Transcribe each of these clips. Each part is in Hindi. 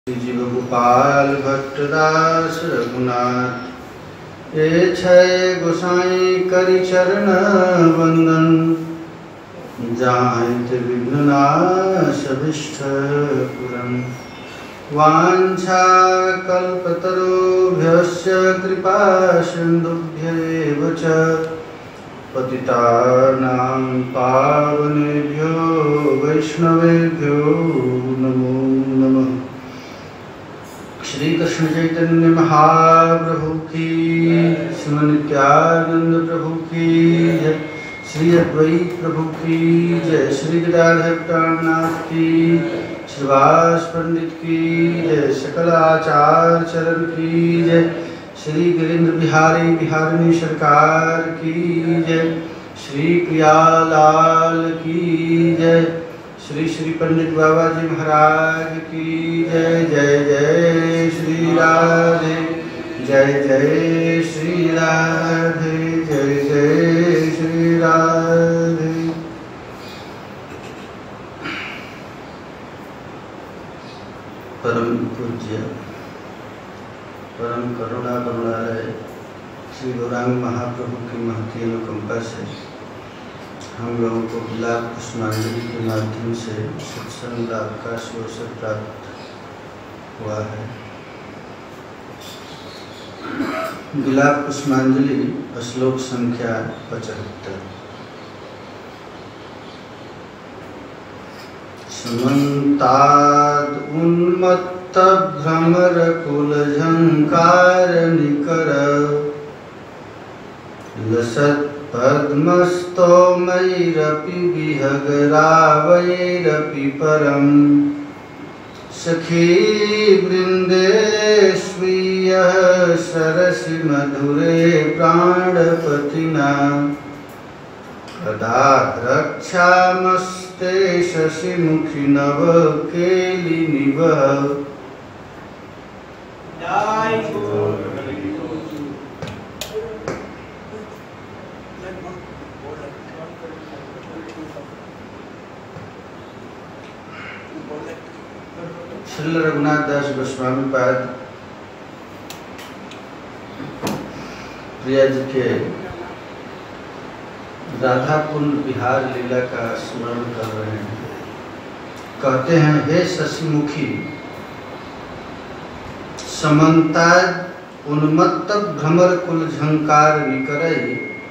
जीव गोपाल भट्टदास रघुनाथ ये छय गोसाई करि चरण वंदन जाहित विघ्ननाश अभिष्ट पुरं वांछा कल्पतरुभ्यश्च कृपा सिन्धुभ्यैव च पतितानां पावनेभ्यो वैष्णवेभ्यो नमो नमः। श्री कृष्ण चैतन्य महाप्रभु की, श्री नित्यानंद प्रभु की जय, श्री अद्वैत प्रभु की जय, श्री गदाधर प्राणनाथ की, श्रीवास पंडित की जय, सकल आचार्य चरण की जय, श्री गिरिंद्र बिहारी बिहारिणी सरकार की जय, श्री प्रियालाल की जय, श्री श्री पंडित बाबा जी महाराज की जय। जय जय श्री राधे, जय जय श्री राधे, जय जय श्री राधे। परम पूज्य परम करुणा करुणालय श्री गौरांग महाप्रभु की महती अनुकंपा से हम लोगों को गुलाब पुष्पांजलि के माध्यम से सत्संग लाभ का अवसर प्राप्त हुआ है। गुलाब पुष्पांजलि श्लोक संख्या 75। समन्ताद् उन्मत्त भ्रमर कुल झंकार निकर लसत् पद्मस्तोमैरपि विहगरावैरपि परं सखी वृन्देष्वीयः सरसि मधुरे प्राणपतिना कदा द्रक्ष्यामस्ते शशिमुखि नवकेलिनिवः। श्री रघुनाथ दास गोस्वामी पाद प्रिया जी के राधा कुंड विहार लीला का स्मरण कर रहे हैं। कहते हैं, हे शशिमुखी समन्ताद उन्मत्त भ्रमर कुल झंकार निकरई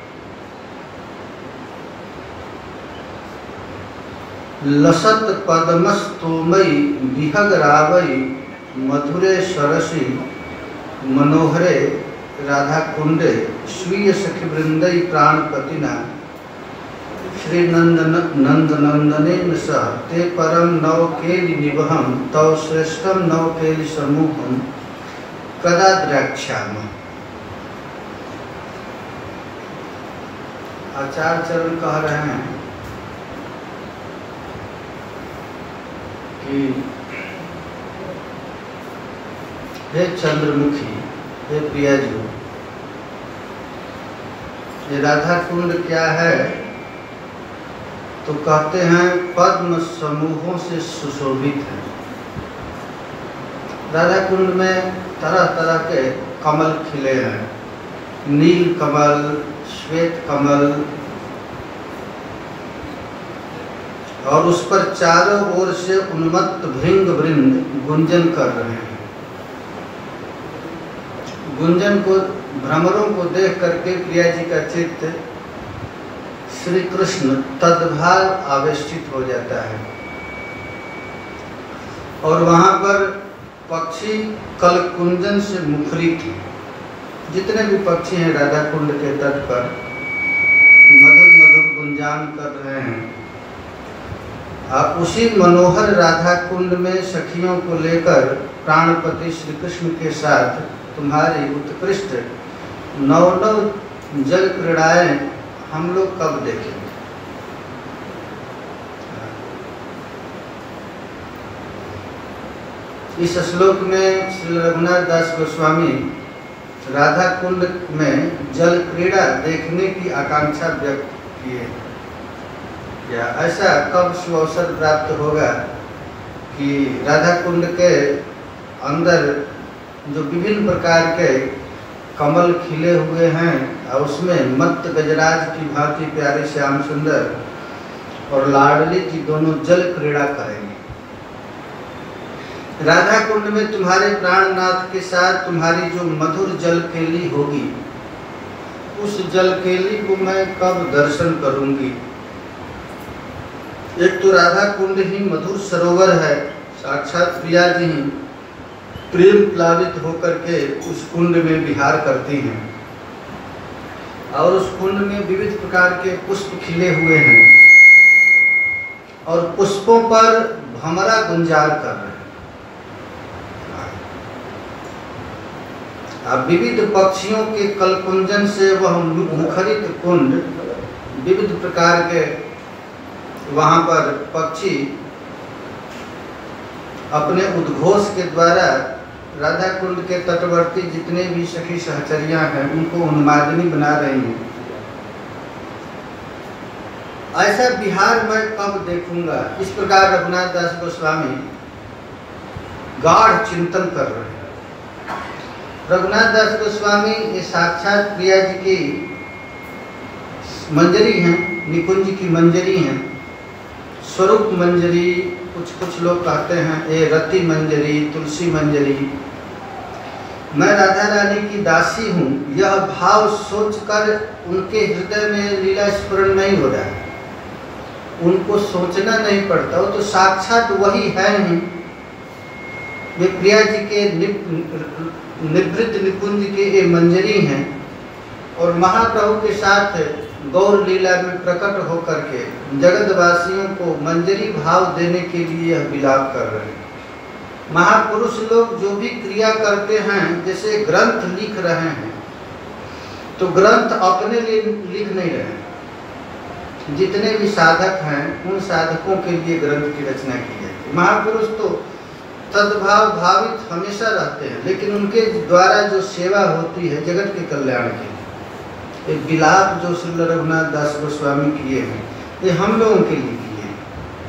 लसत पद्मस्तोमयी विहगरावई मधुरे सरसी मनोहरे राधा कुंडे स्वीय सखी वृंदई प्राणपतिना श्री नंदनंदनेन सह ते परम नवकेलि निवहम तव श्रेष्ठम नवकेलि समूहम कदा द्रक्ष्यामः। आचार्य चरण कह रहे हैं कि हे चंद्रमुखी, हे प्रिया जी, ये राधा कुंड क्या है? तो कहते हैं पद्म समूहों से सुशोभित है। राधा कुंड में तरह तरह के कमल खिले हैं, नील कमल, श्वेत कमल, और उस पर चारों ओर से उन्मत्त भृंग वृंद गुंजन कर रहे हैं। गुंजन को, भ्रमरों को देख करके प्रिया जी का चित्त श्री कृष्ण तद्भाव आवेष्टित हो जाता है। और वहाँ पर पक्षी कलकुंजन से मुखरित, जितने भी पक्षी हैं राधा कुंड के तट पर मधुर मधुर गुंजान कर रहे हैं। आप उसी मनोहर राधा कुंड में सखियों को लेकर प्राणपति श्री कृष्ण के साथ तुम्हारी उत्कृष्ट नव नव जल क्रीड़ाएं हम लोग कब देखेंगे? इस श्लोक में श्री रघुनाथ दास गोस्वामी राधा कुंड में जल क्रीड़ा देखने की आकांक्षा व्यक्त किए। या ऐसा कब अवसर प्राप्त होगा कि राधा कुंड के अंदर जो विभिन्न प्रकार के कमल खिले हुए हैं और उसमें मत्त गजराज की भांति प्यारे श्याम सुंदर और लाडली जी दोनों जल क्रीड़ा करेंगे। राधा कुंड में तुम्हारे प्राणनाथ के साथ तुम्हारी जो मधुर जल केली होगी, उस जल केली को मैं कब दर्शन करूंगी। एक तो राधा कुंड ही मधुर सरोवर है, साक्षात प्रिया जी ही प्रेम प्लावित होकर के उस कुंड में विहार करती हैं और उस कुंड में विविध प्रकार के पुष्प खिले हुए हैं और पुष्पों पर भंवरा गुंजार कर रहे हैं। अब विविध पक्षियों के कलकुंजन से वह मुखरित कुंड, विविध प्रकार के वहाँ पर पक्षी अपने उद्घोष के द्वारा राधा कुंड के तटवर्ती जितने भी सखी सहचरियां हैं उनको उन्मादिनी बना रही हैं। ऐसा बिहार मैं कब देखूंगा, इस प्रकार रघुनाथ दास गोस्वामी गाढ़ चिंतन कर रहे हैं। रघुनाथ दास गोस्वामी ये साक्षात प्रिया जी की मंजरी हैं, निकुंज की मंजरी हैं, स्वरूप मंजरी, कुछ लोग कहते हैं ये रति मंजरी, तुलसी मंजरी। मैं राधा रानी की दासी हूँ, यह भाव सोचकर उनके हृदय में लीला स्फुरण नहीं हो रहा है, उनको सोचना नहीं पड़ता, वो तो साक्षात वही है ही। वे प्रिया जी के निवृत्त निकुंज के ये मंजरी हैं और महाप्रभु के साथ गौर लीला में प्रकट होकर के जगतवासियों को मंजरी भाव देने के लिए यह विलाप कर रहे हैं। महापुरुष लोग जो भी क्रिया करते हैं, जैसे ग्रंथ लिख रहे हैं, तो ग्रंथ अपने लिए लिख नहीं रहे। जितने भी साधक हैं उन साधकों के लिए ग्रंथ की रचना की जाती है। महापुरुष तो तद्भाव भावित हमेशा रहते हैं, लेकिन उनके द्वारा जो सेवा होती है जगत के कल्याण के लिए, एक विलाप जो श्री रघुनाथ दास गोस्वामी किए हैं, ये हम लोगों के लिए किए हैं।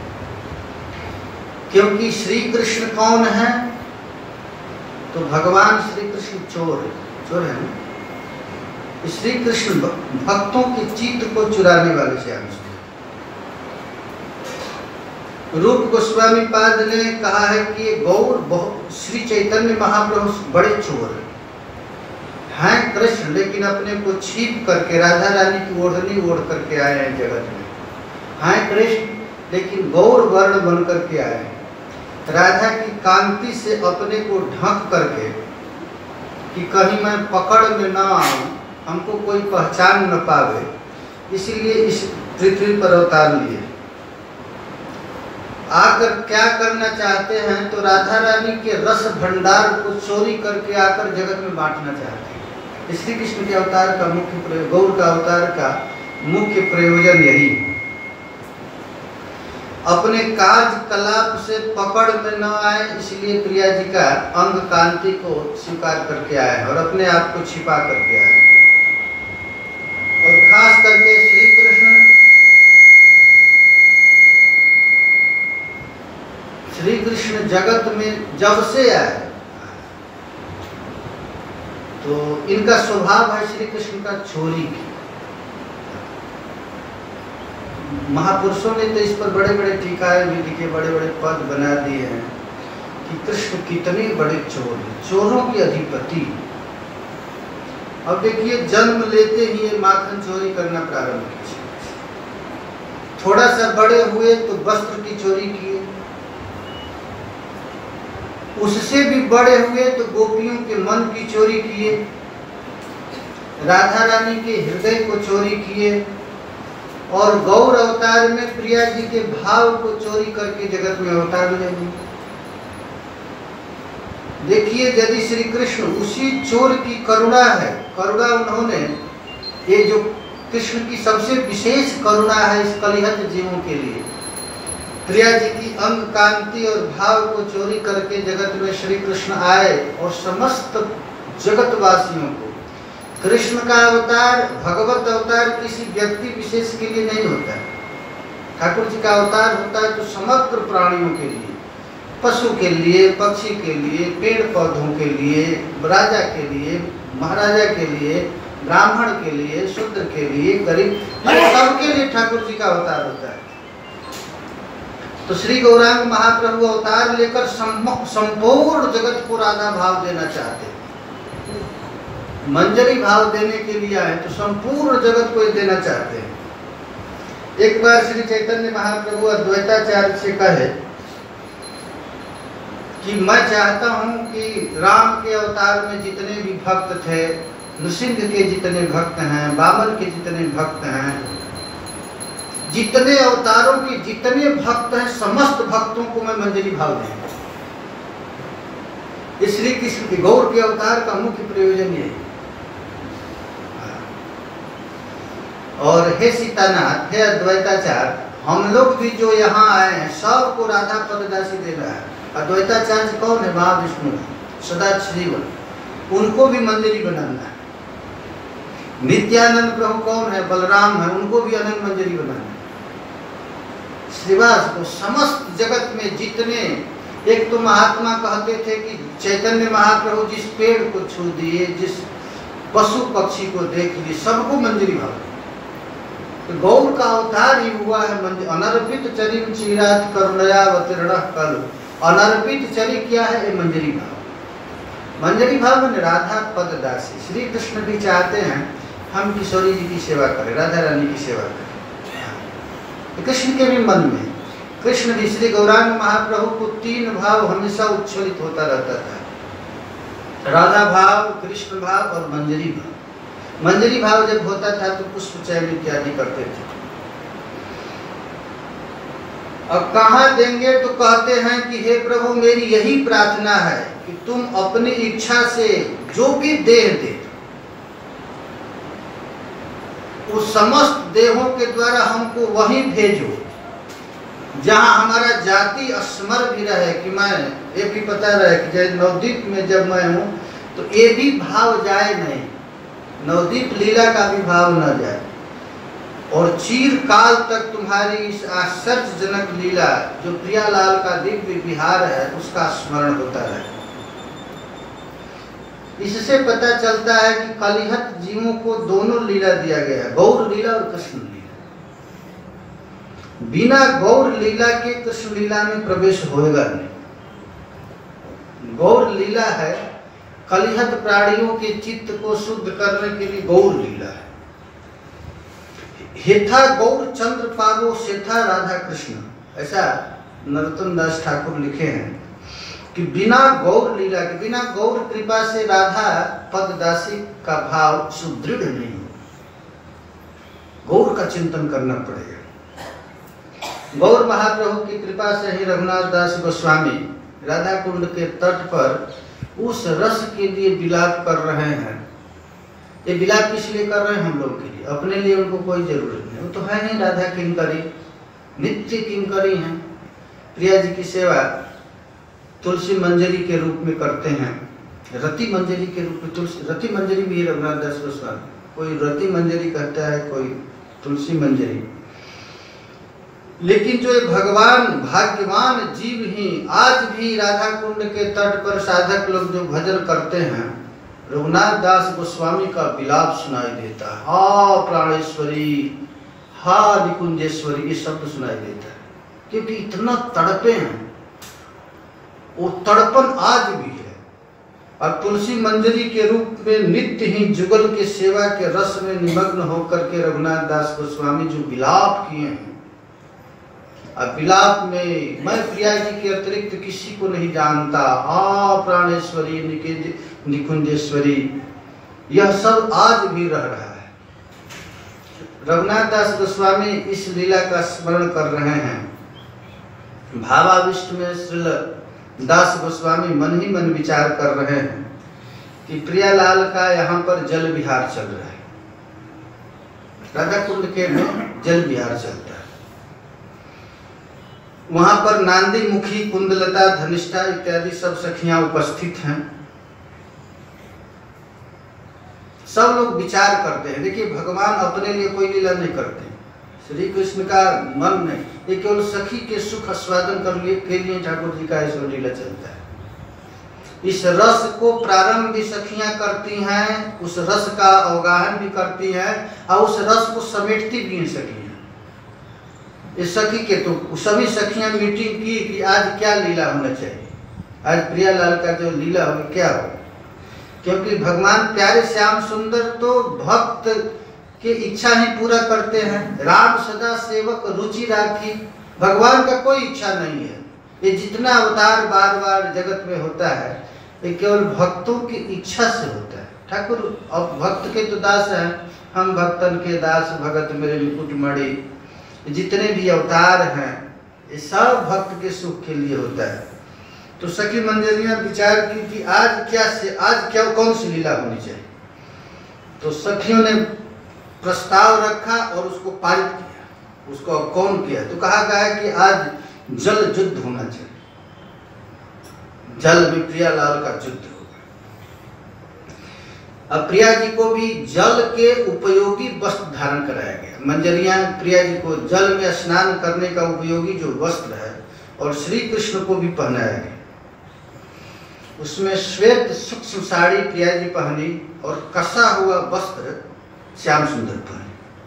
क्योंकि श्री कृष्ण कौन है, तो भगवान श्री कृष्ण चोर है ना। श्री कृष्ण भक्तों के चित्त को चुराने वाले श्याम सुंदर। रूप गोस्वामी पाद ने कहा है कि ये गौर श्री चैतन्य महाप्रभु बड़े चोर हैं कृष्ण, लेकिन अपने को छीप करके राधा रानी की ओढ़नी ओढ़ करके आए हैं जगत में। हैं कृष्ण लेकिन गौर वर्ण बन करके आए हैं, राधा की कांति से अपने को ढक करके कि कहीं मैं पकड़ में ना आऊं, हमको कोई पहचान न पावे, इसीलिए इस पृथ्वी पर अवतार लिए। आकर क्या करना चाहते हैं, तो राधा रानी के रस भंडार को चोरी करके आकर जगत में बांटना चाहते हैं। श्री कृष्ण के अवतार का मुख्य, गौर का अवतार का मुख्य प्रयोजन यही है। अपने काज कलाप से पकड़ में न आए, इसलिए प्रिया जी का अंग कांति को स्वीकार करके आए और अपने आप को छिपा करके आए। और खास करके श्री कृष्ण जगत में जब से आए, तो इनका स्वभाव है श्री कृष्ण का चोरी की। महापुरुषों ने तो इस पर बड़े बड़े टीकाएं भी लिखे, बड़े बड़े पद बना दिए हैं कि कृष्ण कितने बड़े चोर हैं, चोरों की अधिपति। अब देखिए, जन्म लेते ही ये माखन चोरी करना प्रारंभ किया। थोड़ा सा बड़े हुए तो वस्त्र की चोरी किए, उससे भी बड़े हुए तो गोपियों के मन की चोरी किए, राधा रानी के हृदय को चोरी किए, और गौर अवतार में प्रिया जी के भाव को चोरी करके जगत में अवतार ले लिए। देखिए, यदि श्री कृष्ण उसी चोर की करुणा है, करुणा उन्होंने, ये जो कृष्ण की सबसे विशेष करुणा है इस कलिहत जीवों के लिए, प्रिया जी की अंग कांति और भाव को चोरी करके जगत में श्री कृष्ण आए और समस्त जगतवासियों को। कृष्ण का अवतार, भगवत अवतार किसी व्यक्ति विशेष के लिए नहीं होता है। ठाकुर जी का अवतार होता है तो समग्र प्राणियों के लिए, पशु के लिए, पक्षी के लिए, पेड़ पौधों के लिए, राजा के लिए, महाराजा के लिए, ब्राह्मण के लिए, शूद्र के लिए, गरीब, सबके लिए ठाकुर जी का अवतार होता है। तो श्री गौरांग महाप्रभु अवतार लेकर संपूर्ण जगत को राधा भाव देना चाहते हैं। मंजरी भाव देने के लिए आए तो संपूर्ण जगत को देना चाहते हैं। एक बार श्री चैतन्य महाप्रभु अद्वैताचार्य से कहे कि मैं चाहता हूं कि राम के अवतार में जितने भी भक्त थे, नृसिंह के जितने भक्त हैं, वामन के जितने भक्त हैं, जितने अवतारों के जितने भक्त हैं, समस्त भक्तों को मैं मंजरी भाव दूंगा। श्री कृष्ण के गौर के अवतार का मुख्य प्रयोजन यही। और हे सीतानाथ, हे अद्वैताचार्य, हम लोग भी जो यहाँ आए हैं सबको राधा पददासी दे रहा है। अद्वैताचार्य कौन है? महाविष्णु सदा जीवन, उनको भी मंजरी बनाना है। नित्यानंद प्रभु कौन है? बलराम है, उनको भी अनंत मंजरी बनाना है। श्रीवास को समस्त जगत में जितने, एक तो महात्मा कहते थे कि चैतन्य महाप्रभु जिस पेड़ को छू दिए, जिस पशु पक्षी को देख लिए, सबको मंजरी भाव। तो गौर का अवतार ही हुआ है मंजरी। अनर्पित चरिम चिरात करुणयावतीर्ण कल, अनर्पित चरी क्या है? ये मंजरी भाव। मंजरी भाव में राधा पद दासी। श्री कृष्ण भी चाहते हैं हम किशोरी जी की सेवा करें, राधा रानी की सेवा करें। तो कृष्ण के भी मन में, कृष्ण भी श्री गौरांग महाप्रभु को तीन भाव हमेशा उच्छलित होता रहता था, राधा भाव, कृष्ण भाव और मंजरी भाव। मंजरी भाव जब होता था तो पुष्प चयन इत्यादि करते थे। अब कहाँ देंगे तो कहते हैं कि हे प्रभु, मेरी यही प्रार्थना है कि तुम अपनी इच्छा से जो भी देह दे, उस समस्त देहों के द्वारा हमको वहीं भेजो जहाँ हमारा जाति स्मर भी रहे, कि मैं ये भी पता रहे कि जैसे नवदीप में जब मैं हूँ तो ये भी भाव जाए नहीं, नवदीप लीला का भी भाव न जाए, और चीर काल तक तुम्हारी इस आश्चर्यजनक लीला जो प्रियालाल का दिव्य विहार है उसका स्मरण होता रहे। इससे पता चलता है कि कलिहत जीवों को दोनों लीला दिया गया है, गौर लीला और कृष्ण लीला। बिना गौर लीला के कृष्ण लीला में प्रवेश होएगा नहीं। गौर लीला है कलिहत प्राणियों के चित्त को शुद्ध करने के लिए गौर लीला है। हेथा गौर चंद्र पागो सेथा राधा कृष्ण, ऐसा नरोत्तम दास ठाकुर लिखे हैं कि बिना गौर लीला के, बिना गौर कृपा से राधा पददासी का भाव सुदृढ़ नहीं हो। गौर का चिंतन करना पड़ेगा। गौर महाप्रभु की कृपा से ही रघुनाथ दास गोस्वामी राधा कुंड के तट पर उस रस के लिए विलाप कर रहे हैं। ये विलाप किस लिए कर रहे हैं? हम लोग के लिए, अपने लिए उनको कोई जरूरत नहीं। वो तो है नहीं राधा किंकरी, नित्य किंकरी हैं। प्रिया जी की सेवा तुलसी मंजरी के रूप में करते हैं, रति मंजरी के रूप में। तुलसी रति मंजरी भी रघुनाथ दास गोस्वामी, कोई रति मंजरी कहता है, कोई तुलसी मंजरी। लेकिन जो भगवान भाग्यवान जीव ही आज भी राधा कुंड के तट पर साधक लोग जो भजन करते हैं, रघुनाथ दास गोस्वामी का विलाप सुनाई देता है। हा प्राणेश्वरी, हा निकुंजेश्वरी, ये शब्द सुनाई देता है, क्योंकि इतना तड़पे हैं। वो तड़पन आज भी है। और तुलसी मंजरी के रूप में नित्य ही जुगल के सेवा के रस में निमग्न होकर के रघुनाथ दास गोस्वामी जो विलाप किए हैं, अब विलाप में मैं प्रिया जी के अतिरिक्त किसी को नहीं जानता, आ प्राणेश्वरी निकुंजेश्वरी, यह सब आज भी रह रहा है। रघुनाथ दास गोस्वामी इस लीला का स्मरण कर रहे हैं। भावाविष्ट में श्रील दास गोस्वामी मन ही मन विचार कर रहे हैं कि प्रियालाल का यहाँ पर जल विहार चल रहा है। राधा कुंड के में जल विहार चलता है। वहां पर नांदी मुखी, कुंदलता, धनिष्ठा इत्यादि सब सखियां उपस्थित हैं। सब लोग विचार करते हैं। देखिए, भगवान अपने लिए कोई लीला नहीं करते, श्री कृष्ण का मन में ये केवल सखी के सुख आस्वादन करने के लिए ठाकुर जी का ऐसा लीला चलता है। इस रस को प्रारंभ भी सखियां करती हैं, उस रस का अवगाहन भी करती हैं और उस रस को समेटती भी हैं सखियां। इस सखी के तो सभी सखियां मीटिंग की कि आज क्या लीला होना चाहिए, आज प्रियालाल का जो लीला हो क्या हो, क्योंकि भगवान प्यारे श्याम सुंदर तो भक्त की इच्छा ही पूरा करते हैं। राम सदा सेवक रुचि राखी, भगवान का कोई इच्छा नहीं है। ये जितना अवतार बार बार जगत में होता है ये केवल भक्तों की इच्छा से होता है। ठाकुर अब भक्त के तो दास हैं, हम भक्तन के दास भगत मेरे मुकुट मणि, जितने भी अवतार हैं ये सब भक्त के सुख के लिए होता है। तो सखी मंजरियां विचार की कि आज क्या कौन सी लीला होनी चाहिए। तो सखियों ने प्रस्ताव रखा और उसको पारित किया। उसको कौन किया तो कहा गया कि आज जल युद्ध होना चाहिए, जल में प्रियालाल का युद्ध होगा। अब प्रिया जी को भी जल के उपयोगी वस्त्र धारण कराया गया। मंजरियां प्रिया जी को जल में स्नान करने का उपयोगी जो वस्त्र है और श्री कृष्ण को भी पहनाया गया। उसमें श्वेत सूक्ष्म साड़ी प्रिया जी पहनी और कसा हुआ वस्त्र श्याम सुंदर पहने।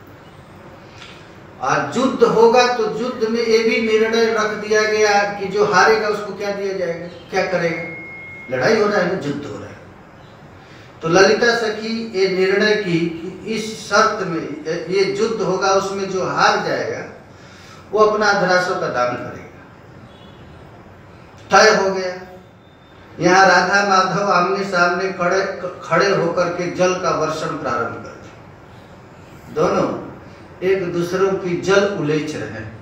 आज युद्ध होगा तो युद्ध में ये भी निर्णय रख दिया गया कि जो हारेगा उसको क्या दिया जाएगा, क्या करेगा। लड़ाई हो रहा है ना, युद्ध हो रहा है। तो ललिता सखी ये निर्णय की कि इस शर्त में ये युद्ध होगा, उसमें जो हार जाएगा वो अपना अधरासों का दान करेगा। तय हो गया। यहाँ राधा माधव आमने सामने खड़े होकर के जल का वर्षण प्रारंभ कर दिया। दोनों एक दूसरों की जल उलेच रहे हैं।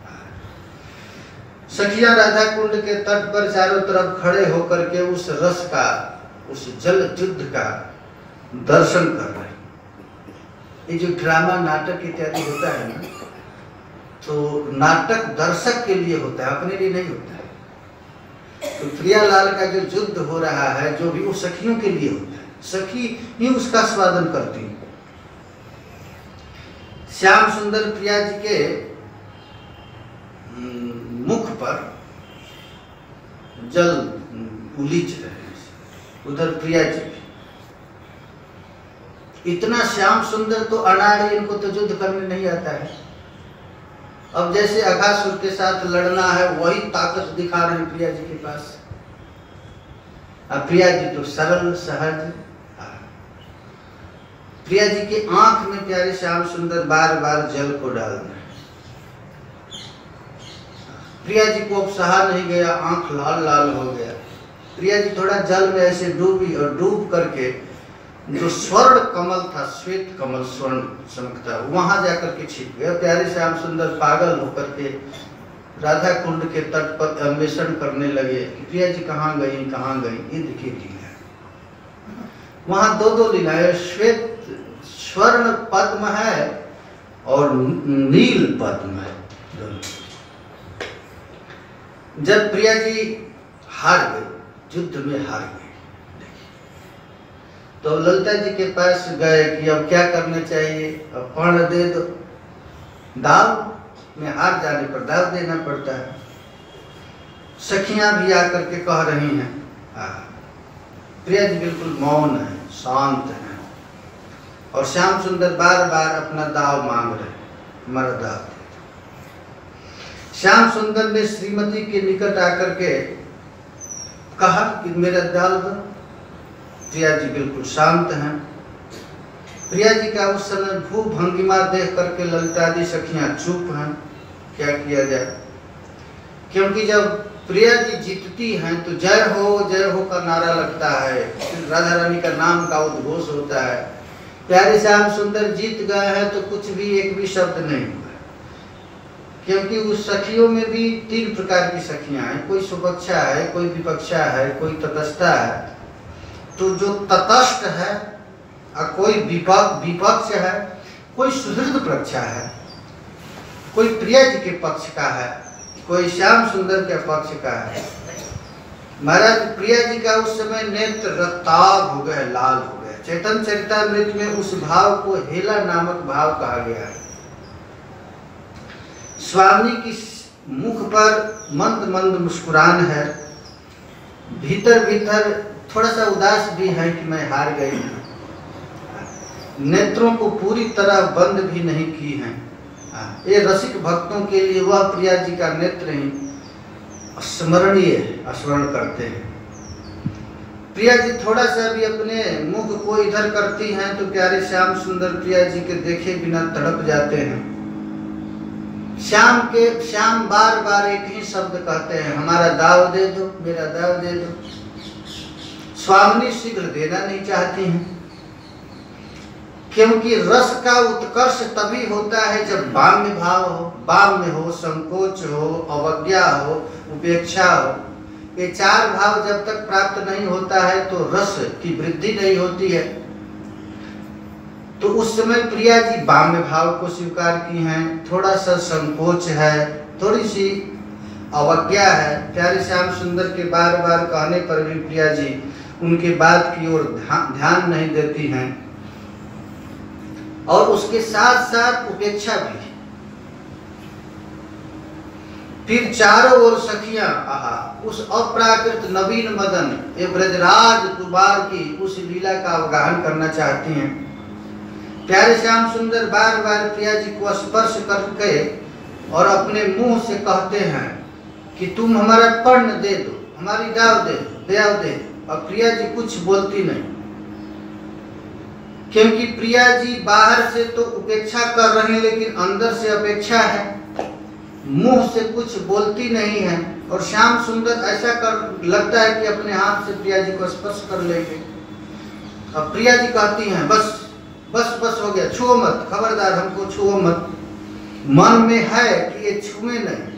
सखिया राधा कुंड के तट पर चारों तरफ खड़े होकर के उस रस का, उस जल युद्ध का दर्शन कर रहे हैं। ये जो ड्रामा नाटक इत्यादि होता है ना, तो नाटक दर्शक के लिए होता है, अपने लिए नहीं होता है। तो प्रियालाल का जो युद्ध हो रहा है जो भी वो सखियों के लिए होता है, सखी ही उसका स्वादन करती है। श्याम सुंदर प्रिया जी के मुख पर जल उलीच रहे हैं, उधर प्रिया जी भी। इतना श्याम सुंदर तो अनाड़ी, इनको तो युद्ध करने नहीं आता है। अब जैसे अघासुर के साथ लड़ना है वही ताकत दिखा रहे हैं प्रिया जी के पास। अब प्रिया जी तो सरल सहज। प्रिया जी के आंख में प्यारे श्याम सुंदर बार बार जल को डाल रहे हैं। प्रिया जी को अब सहा नहीं गया, आंख लाल लाल हो गया। प्रिया जी थोड़ा जल में ऐसे डूबी और डूब करके जो स्वर्ण कमल था, श्वेत कमल स्वर्ण चमकता, वहां जाकर के छिप गया। प्यारे श्याम सुंदर पागल होकर के राधा कुंड के तट पर अन्वेषण करने लगे कि प्रिया जी कहाँ गई कहाँ गई। ये देखिए लीला, वहां दो लीलाएं, श्वेत स्वर्ण पद्म है और नील पद्म है। जब प्रिया जी हार गई, युद्ध में हार गई, तो ललिता जी के पास गए कि अब क्या करना चाहिए। अब पर्ण दे दो, दाव में हार जाने पर दाव देना पड़ता है। सखियां भी आकर के कह रही हैं। प्रिया जी बिल्कुल मौन है, शांत है और श्याम सुंदर बार बार अपना दाव मांग रहे, हमारा दाव। श्याम सुंदर ने श्रीमती के निकट आकर के कहा कि मेरा दाव दो। प्रिया जी बिल्कुल शांत हैं। प्रिया जी का उस समय भू भंगिमा देख करके ललिता जी सखियां चुप हैं, क्या किया जाए। क्योंकि जब प्रिया जी जीतती हैं तो जय हो का नारा लगता है, फिर राधा रानी का नाम का उद्घोष होता है। प्यारे श्याम सुंदर जीत गए हैं तो कुछ भी एक भी शब्द नहीं हुआ, क्योंकि उस सखियों में भी 3 प्रकार की सखियां हैं। कोई सुपक्षा है, कोई विपक्षा है, कोई तटस्था है। तो जो तटस्थ है और कोई विपक्ष है, कोई सुहृद पक्षा है, कोई प्रिया जी के पक्ष का है, कोई श्याम सुंदर के पक्ष का है। महाराज प्रिया जी का उस समय नेत्र रक्ताभ हो गए, लाल हो गए। चैतन्य चरितामृत में उस भाव को हेला नामक भाव कहा गया है। स्वामी की मुख पर मंद मंद मुस्कुरान है, भीतर भीतर थोड़ा सा उदास भी है कि मैं हार गई हूँ। नेत्रों को पूरी तरह बंद भी नहीं की हैं। ये रसिक भक्तों के लिए वह प्रिया जी का नेत्र ही स्मरणीय स्मरण करते हैं। प्रिया जी थोड़ा सा भी अपने मुख को इधर करती हैं तो प्यारे श्याम सुंदर प्रिया जी के देखे बिना तड़प जाते हैं। श्याम बार बार एक ही शब्द कहते हैं, हमारा दाव दे दो, मेरा दाव दे दो। स्वामिनी शीघ्र देना नहीं चाहती हैं, क्योंकि रस का उत्कर्ष तभी होता है जब बाम्य भाव हो, बाम्य हो, संकोच हो, अवज्ञा हो, उपेक्षा हो। ये चार भाव जब तक प्राप्त नहीं होता है तो रस की वृद्धि नहीं होती है। तो उस समय प्रिया जी बाम्य भाव को स्वीकार की हैं, थोड़ा सा संकोच है, थोड़ी सी अवज्ञा है। प्यारे श्याम सुंदर के बार बार कहने पर भी प्रिया जी उनके बात की ओर ध्यान नहीं देती हैं, और उसके साथ साथ उपेक्षा भी। फिर चारों ओर सखियां उस अप्राकृत नवीन मदन ये ब्रजराज कुमार की उस लीला का अवगाहन करना चाहती हैं। प्यारे श्याम सुंदर बार बार प्रिया जी को स्पर्श करके और अपने मुंह से कहते हैं कि तुम हमारा पर्ण दे दो, हमारी दाव दे दो, दयाव दे दो। और प्रिया जी कुछ बोलती नहीं, क्योंकि प्रिया जी बाहर से तो उपेक्षा कर रही हैं लेकिन अंदर से अपेक्षा है, मुंह से कुछ बोलती नहीं है। और श्याम सुंदर ऐसा कर लगता है कि अपने हाथ से प्रिया जी को स्पर्श कर लेंगे। अब प्रिया जी कहती हैं बस बस बस हो गया, छुओ मत, खबरदार हमको छुओ मत। मन में है कि ये छुए नहीं।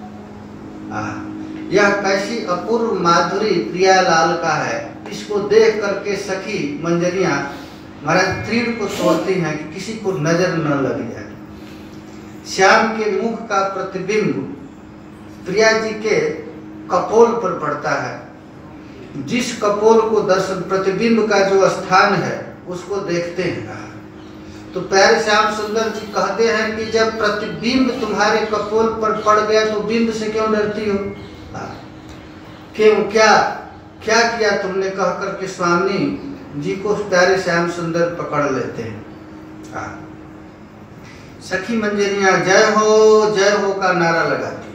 यह कैसी अपूर्व माधुरी प्रियालाल का है, इसको देख करके सखी मंजरियां महाराज तीर को तोड़ती हैं कि किसी को नजर न लग जाए। श्याम के मुख का प्रतिबिंब प्रिया जी के कपोल पर पड़ता है। जिस कपोल को दर्शन प्रतिबिंब का जो स्थान है उसको देखते हैं। तो प्यारे श्याम सुंदर जी कहते हैं कि जब प्रतिबिंब तुम्हारे कपोल पर पड़ गया तो बिंब से क्यों डरती हो? क्यों, क्या क्या किया तुमने? कह करके स्वामी जी को प्यारे श्याम सुंदर पकड़ लेते हैं। सखी मंजरियां जय हो का नारा लगाती।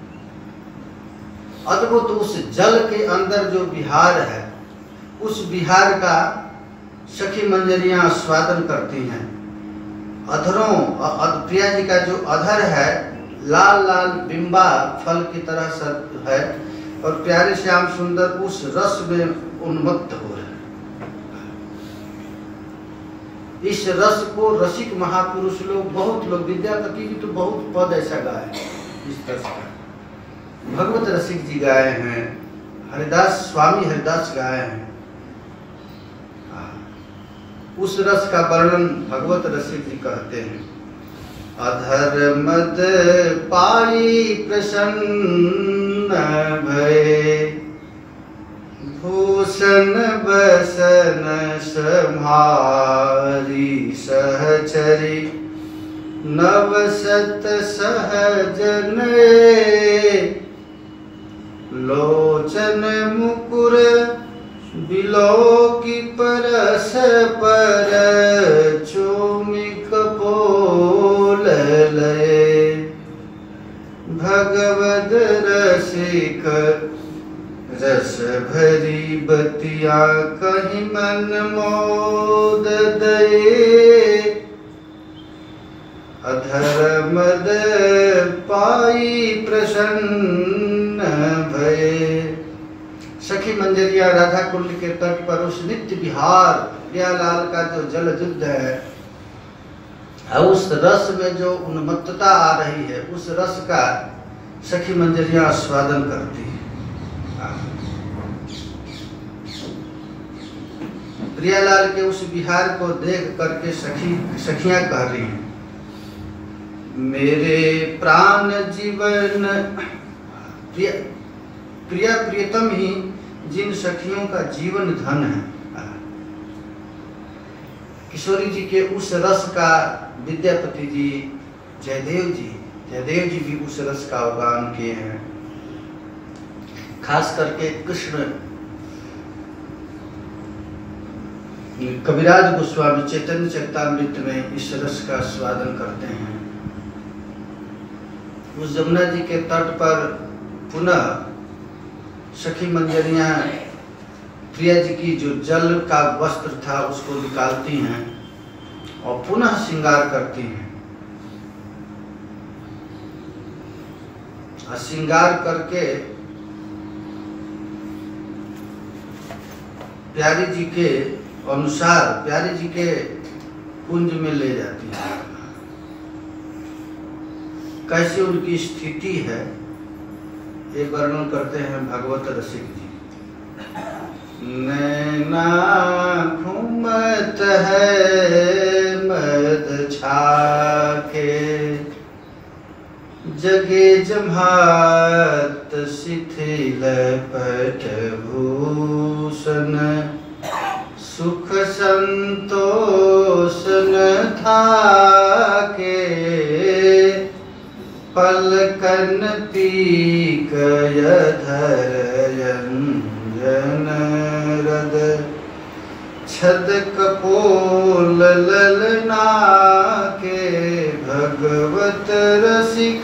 अद्भुत उस जल के अंदर जो विहार है, उस विहार का सखी मंजरियां आस्वादन करती हैं। अधरों प्रिया जी का जो अधर है लाल लाल बिंबा फल की तरह सब है, और प्यारे श्याम सुंदर उस रस में उन्मत्त हो रहे हैं। इस रस को रसिक महापुरुष लोग, बहुत लोग, विद्यापति जी तो बहुत पद ऐसा गाए इस तरह का, भगवत रसिक जी गाए हैं, हरिदास स्वामी हरिदास गाए हैं। उस रस का वर्णन भगवत रसिक जी कहते हैं। अधर मद पाई प्रसन्न भय, भूषण बसन सम्हारी सहचरी, नवसत सहजन लोचन मुकुर, बिलोकी परस पर चोमी कपोल लय, भगवद रसिक रस भरी बतिया कहीं मन मोद दये, अधर मद पाई प्रसन्न भये। सखी मंजरिया राधा कुंड के तट पर उस नित्य विहार प्रियालाल का जो जल युद्ध है, उस रस में जो उन्मत्तता आ रही है, उस रस का सखी मंजरिया आस्वादन करती है। प्रियालाल के उस विहार को देख करके सखियां कह रही हैं, मेरे प्राण जीवन प्रियतम ही जिन सखियों का जीवन धन है। किशोरी जी के उस रस का विद्यापति जी, जयदेव जी जयदेव जी भी उस रस का अवगाहन किए हैं। खास करके कृष्ण कविराज गोस्वामी चैतन्य चरितामृत में इस रस का स्वादन करते हैं। उस जमुना जी के तट पर पुनः सखी मंजरियां प्रिया जी की जो जल का वस्त्र था उसको निकालती हैं और पुनः श्रृंगार करती हैं। और श्रृंगार करके प्यारी जी के अनुसार प्यारी जी के कुंज में ले जाती है। कैसी उनकी स्थिति है ये वर्णन करते हैं भागवत रसिक जी। नैना घूमत है मद छाके, जगे जम्हात शिथिल पट भूषण, सुख संतोष न थाके, पलकन पीकय धरयंजन रद, छद कपोल ललना के, भगवत रसिक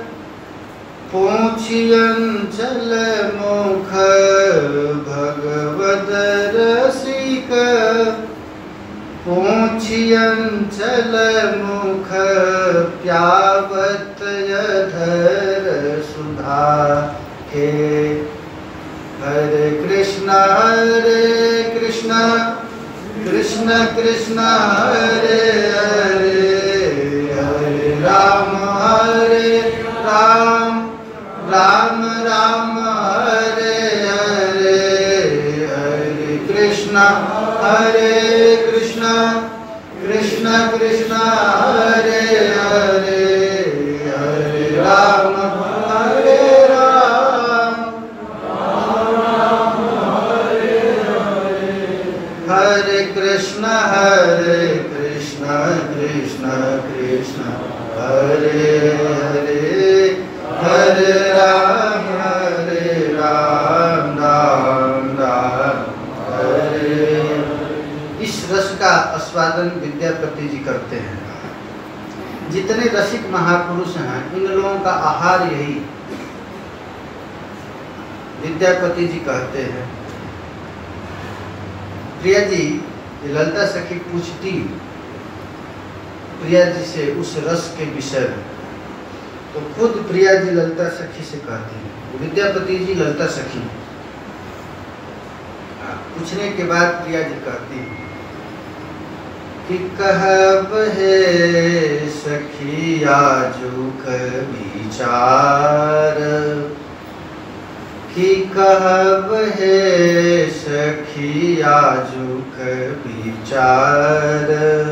पोंछियंचल मुख, भगवत रसिक पोंछियंचल मुख, प्यावत यधर सुधा के। हरे कृष्ण कृष्ण कृष्ण हरे हरे, हरे राम राम राम हरे हरे, हरे कृष्ण कृष्ण कृष्ण हरे हरे, हरे राम हरे कृष्ण कृष्ण कृष्ण हरे हरे, हरे राम राम राम हरे। इस रस का आस्वादन विद्यापति जी करते हैं। जितने रसिक महापुरुष हैं इन लोगों का आहार यही। विद्यापति जी कहते हैं, प्रिया जी ललिता सखी पूछती प्रिया जी से उस रस के विषय में, तो खुद प्रिया जी ललिता सखी से कहती है। विद्यापति जी ललिता सखी पूछने के बाद प्रिया जी कहती है कि कहब है सखी आजुक विचार, कि कहब है सखी आजुक विचार,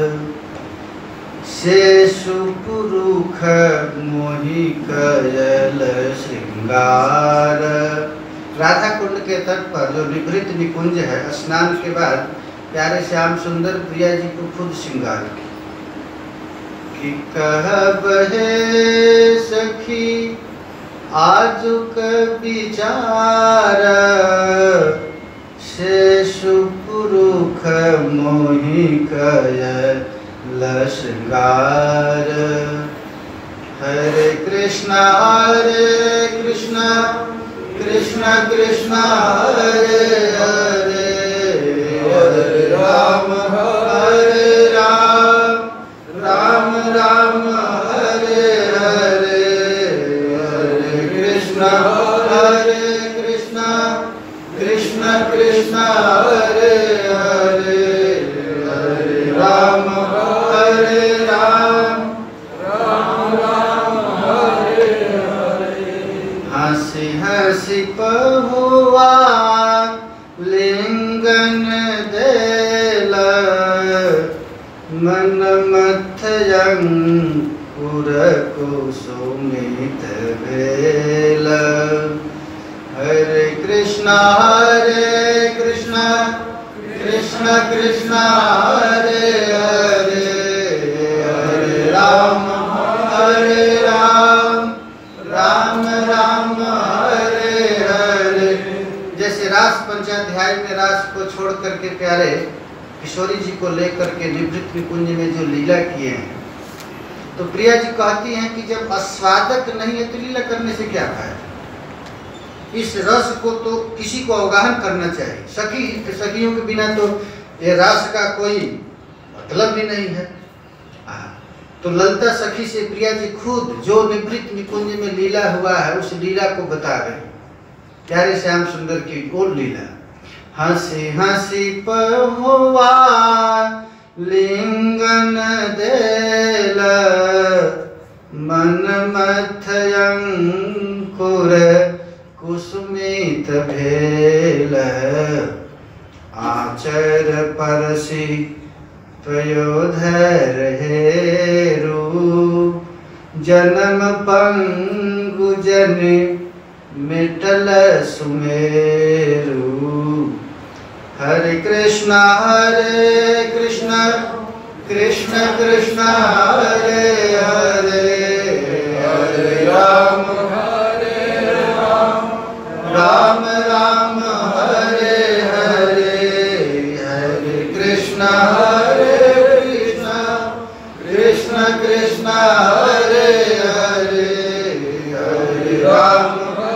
से सुपुरुख मोहि कयल श्रृंगार। राधा कुंड के तट पर जो निभृत निकुंज है, स्नान के बाद प्यारे श्याम सुंदर प्रिया जी को खुद श्रृंगार की। कहब है सखी आजुक विचार, से सुपुरुख मोहि कयल श्रृंगार। हरे कृष्ण कृष्ण कृष्ण हरे हरे, हरे राम राम राम हरे हरे, हरे कृष्ण कृष्ण कृष्ण हरे हरे, हरे राम हंसी हंसी पहुआ लिंगन देल, मन मथयं पुर कुसुमित भेल। हरे कृष्ण कृष्ण कृष्ण हरे हरे, हरे राम गहराई में रास को छोड़ करके प्यारे किशोरी जी को लेकर के निवृत्त निकुंज में जो लीला किए हैं, तो प्रिया जी कहती हैं कि जब आस्वादक नहीं है तो लीला करने से क्या फायदा। इस रस को तो किसी को अवगाहन करना चाहिए। सखियों के बिना तो ये रस का कोई मतलब भी नहीं है। तो ललिता सखी से प्रिया जी खुद जो निवृत्त निकुंज में लीला हुआ है उस लीला को बता रहे। प्यारे श्याम सुंदर की और लीला। हंसी हंसी पहुआ लिंगन देल मन मथयंकुर कुसुमित भेल आचर परसी पयोधर हेरु जन्म पंगु जन मिटल सुमेरु। हरे कृष्ण कृष्ण कृष्ण हरे हरे, हरे राम राम राम हरे हरे, हरे कृष्ण कृष्ण कृष्ण हरे हरे, हरे राम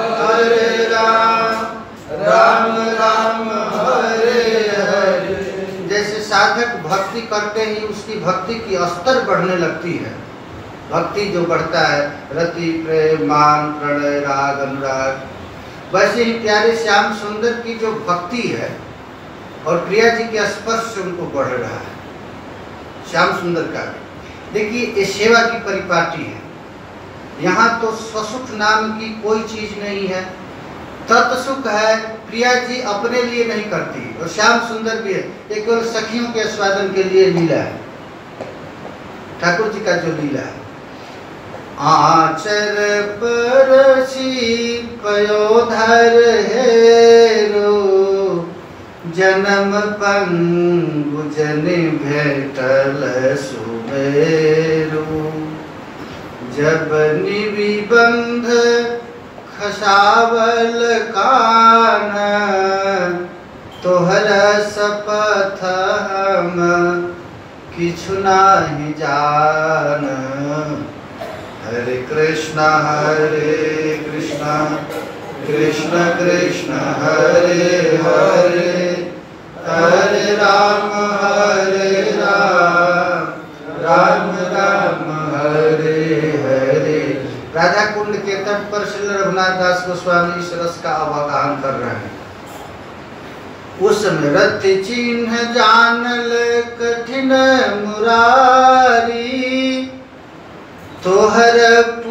राम राम हरे हरे। जैसे साधक भक्ति करते ही उसकी भक्ति की स्तर बढ़ने लगती है। भक्ति जो बढ़ता है रति प्रेम मान प्रणय राग अनुराग, वैसे ही प्यारे श्याम सुंदर की जो भक्ति है और प्रिया जी के स्पर्श से उनको बढ़ रहा है। श्याम सुंदर का देखिए ये सेवा की परिपाटी है। यहाँ तो स्वसुख नाम की कोई चीज नहीं है, तत्सुख है। प्रिया जी अपने लिए नहीं करती और श्याम सुंदर भी है, ये केवल सखियों के स्वादन के लिए लीला है। ठाकुर जी का जो लीला है, आचर परसी पयोधर हेरो जन्म पंगु जन भेटल सुमेरु। जब निबंध खसावल कान तोहर सपथ हम किछु नाही जान। हरे कृष्ण कृष्ण कृष्ण हरे हरे, हरे राम राम राम हरे हरे। राधा कुंड के तट पर श्री रघुनाथ दास गोस्वामी इस रस का अवगाहन कर रहे हैं। उसमें रथ चिन्ह जानल कठिन मुरारी तोहर